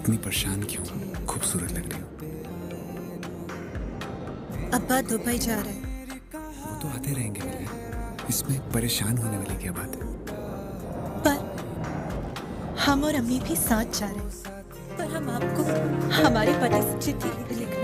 इतनी परेशान क्यों? खूबसूरत लग रही हो। अब्बा दुबई जा रहे हैं। वो तो आते रहेंगे मिलने, इसमें परेशान होने वाली क्या बात है? पर हम और अम्मी भी साथ जा रहे हैं। पर हम आपको हमारे पति से चिट्ठी लिखना